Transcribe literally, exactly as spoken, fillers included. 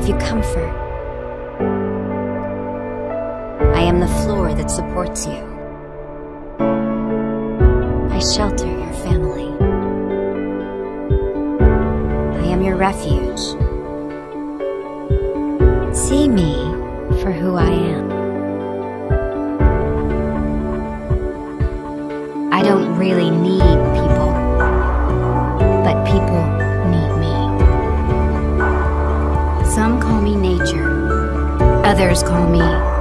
you comfort. I am the floor that supports you. I shelter your family. I am your refuge. See me for who I am. I don't really need people, but people need me. Some call me nature, others call me